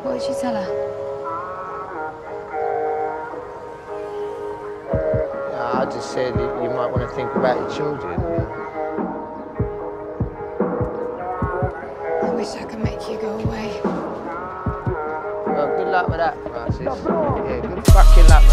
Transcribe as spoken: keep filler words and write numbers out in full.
What did you tell her? Yeah, I just said you might want to think about your children. I wish I could make you go away. Well, good luck with that, Francis. Yeah, good fucking luck with